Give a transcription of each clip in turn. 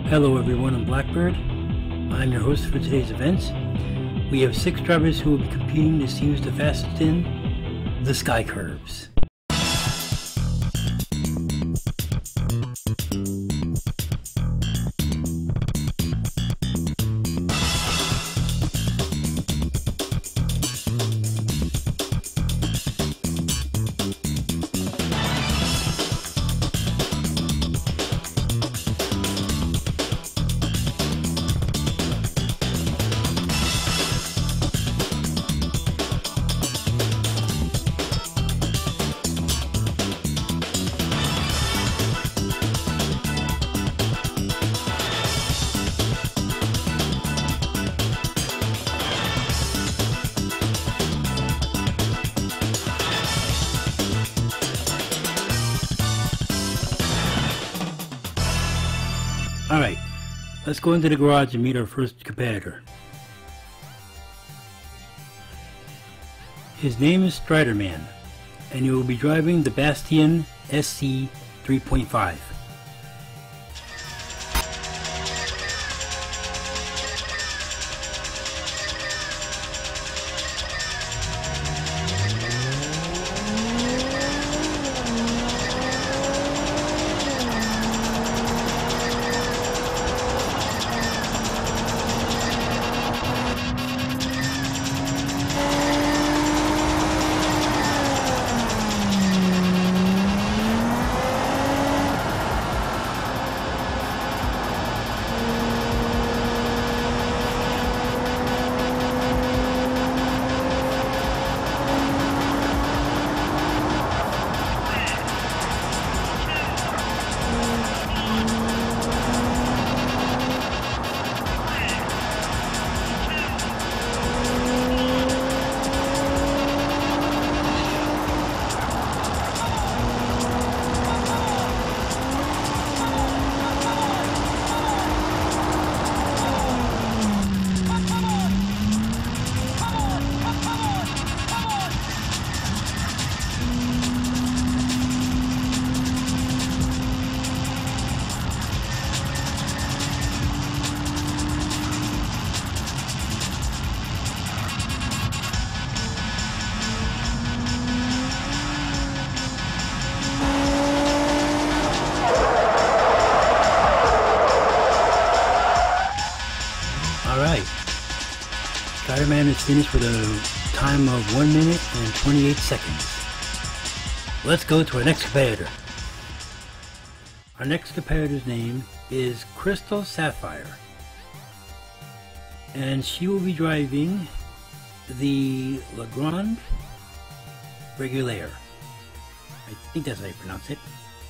Hello everyone, I'm Blackbird. I'm your host for today's events. We have 6 drivers who will be competing to see who's the fastest in the Sky Curves. Alright, let's go into the garage and meet our first competitor. His name is Striderman, and he will be driving the Bastion SC 3.5. Alright, Striderman is finished with a time of 1 minute and 28 seconds. Let's go to our next competitor. Our next competitor's name is Crystal Sapphire, and she will be driving the Legrand Regular. I think that's how you pronounce it.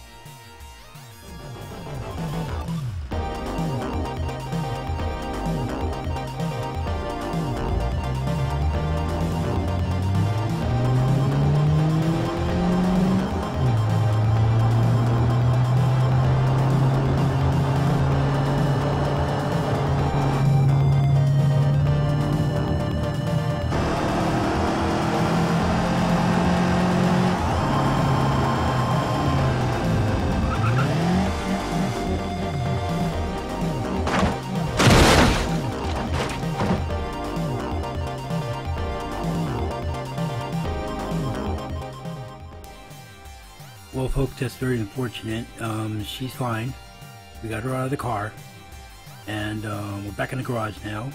Well folks, that's very unfortunate. She's fine. We got her out of the car, and we're back in the garage now.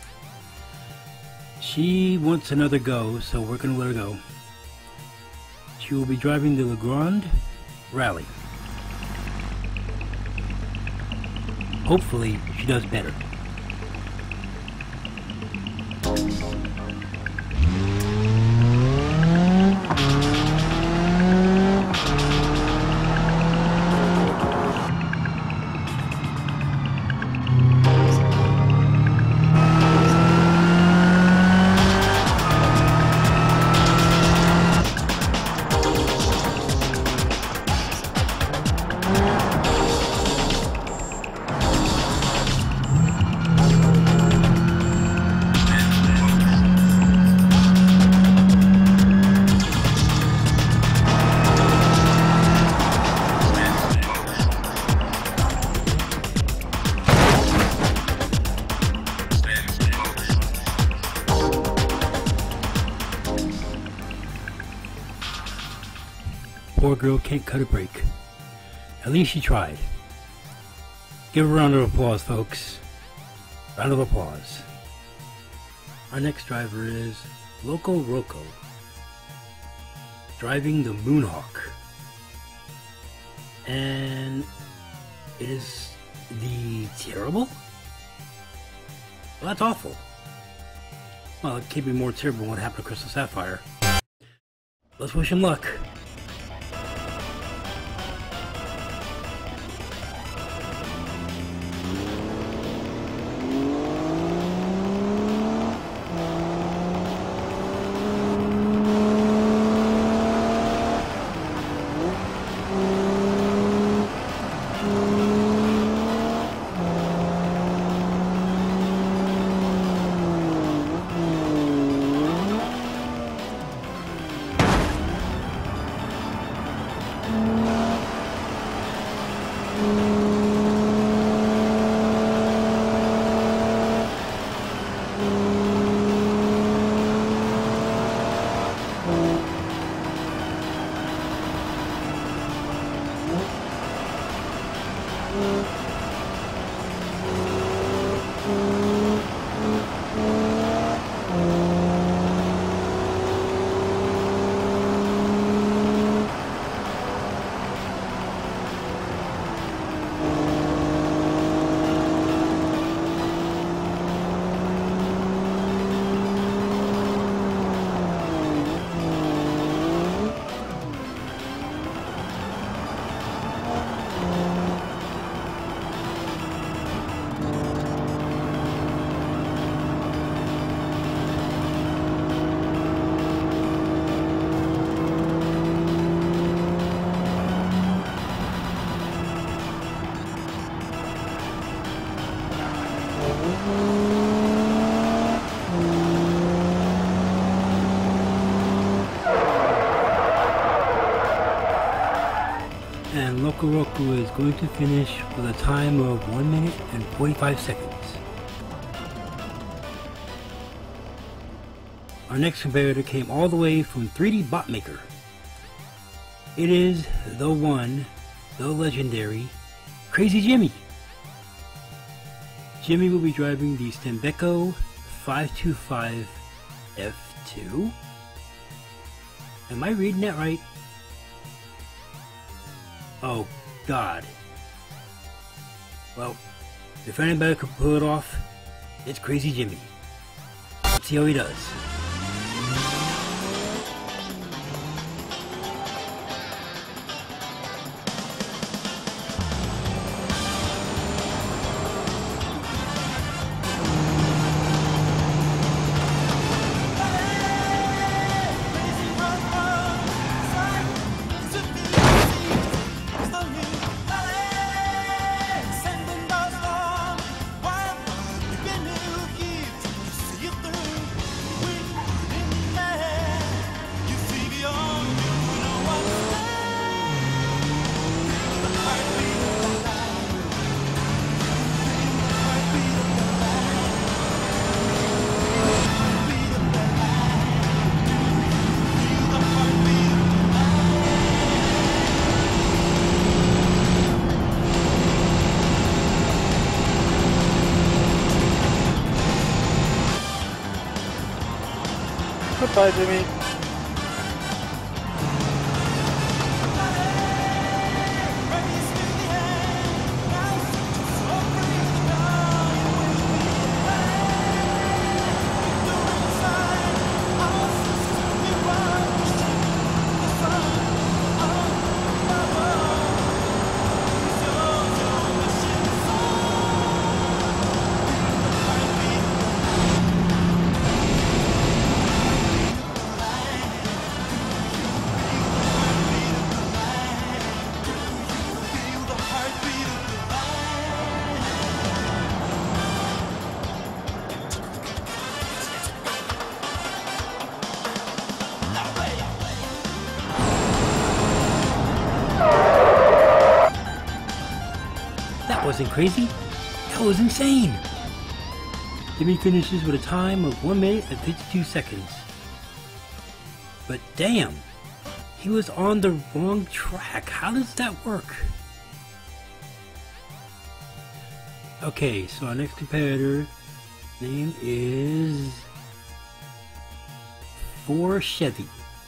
She wants another go, so we're gonna let her go. She will be driving the Legrand Rally. Hopefully she does better. poor girl can't cut a break. At least she tried. Give her a round of applause, folks. Round of applause. Our next driver is Loco Roco, driving the Moonhawk. And it is the terrible? Well, that's awful. Well, it can't be more terrible than what happened to Crystal Sapphire. Let's wish him luck. And Loco Roco is going to finish with a time of 1 minute and 45 seconds. Our next competitor came all the way from 3D Botmaker. It is the one, the legendary, Crazy Jimmy. Jimmy will be driving the Stembecco 525 F2. Am I reading that right? Oh, God. Well, if anybody could pull it off, it's Crazy Jimmy. Let's see how he does. Goodbye, Jimmy. That wasn't crazy. That was insane. Jimmy finishes with a time of 1 minute and 52 seconds. But damn, He was on the wrong track. How does that work? Okay, so our next competitor name is For Chevy.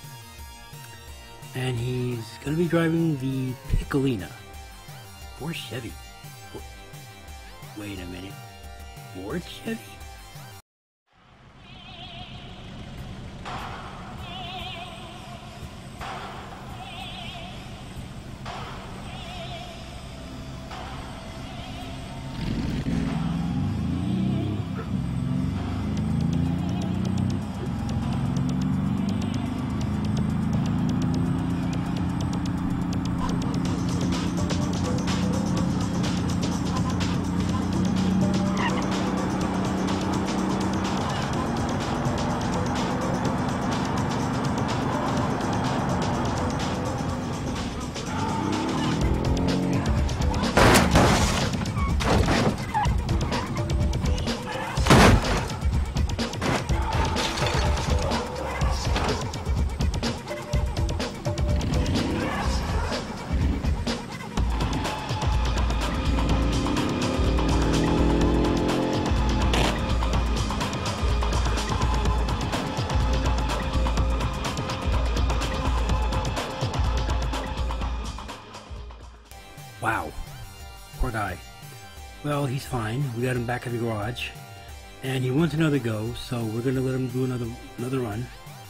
And he's going to be driving the Piccolina. For Chevy. Wait a minute. Ford Chevy? Wow, poor guy. Well, he's fine. We got him back at the garage, and he wants another go, so we're gonna let him do another run.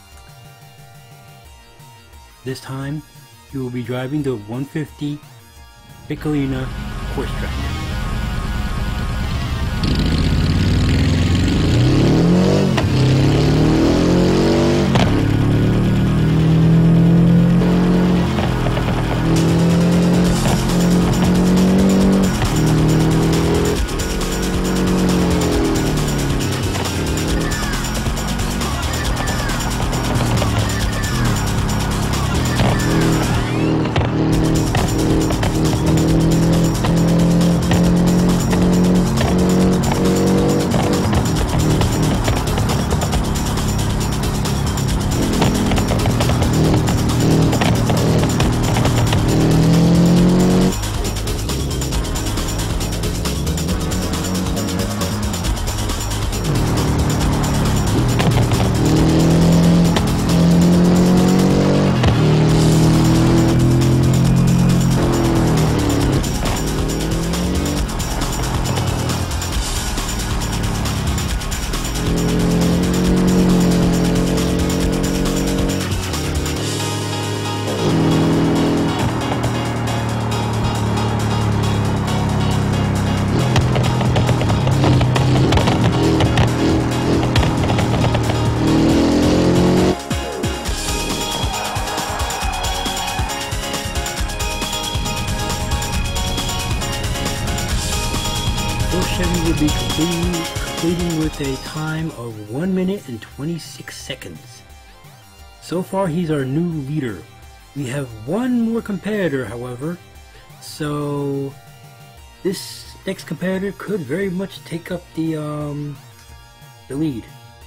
This time, he will be driving the 150 Piccolina course track. Chevy will be completing with a time of 1 minute and 26 seconds. So far, he's our new leader. We have one more competitor, however, so this next competitor could very much take up the lead.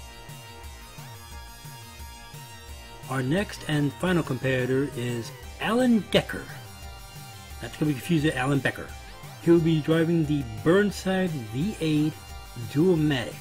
Our next and final competitor is Alan Decker. Not to be confused with Alan Becker. He will be driving the Burnside V8 Dual-Matic.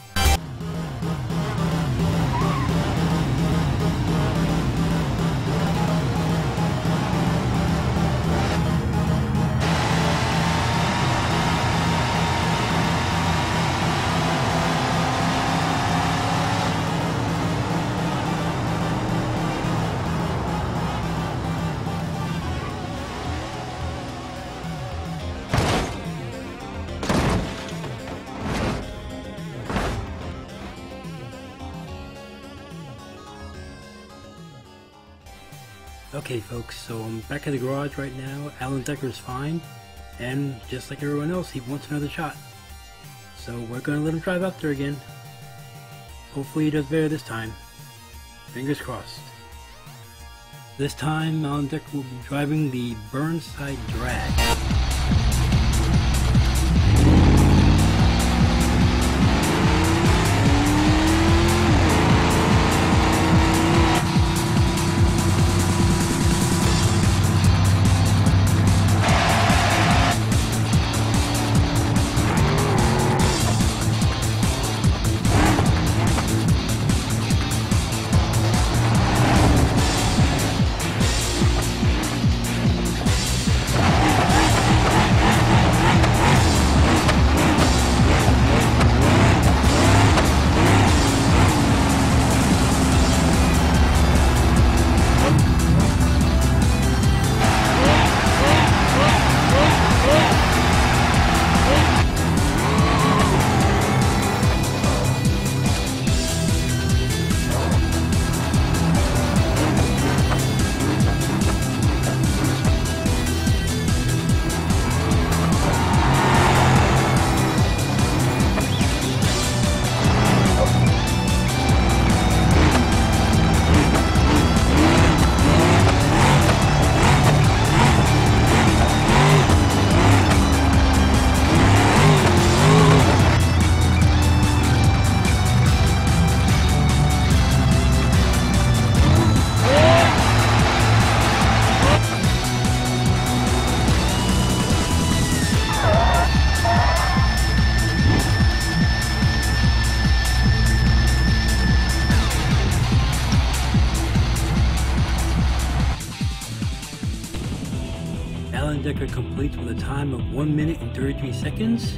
Okay folks, so I'm back at the garage right now. Alan Decker is fine, and just like everyone else, he wants another shot. So we're gonna let him drive out there again. Hopefully he does better this time. Fingers crossed. This time, Alan Decker will be driving the Burnside Drag. record completes with a time of 1 minute and 33 seconds.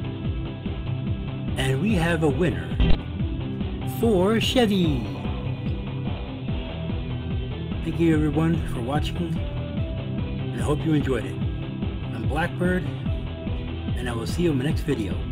And we have a winner for Chevy. Thank you everyone for watching, and I hope you enjoyed it. I'm Blackbird, and I will see you in the next video.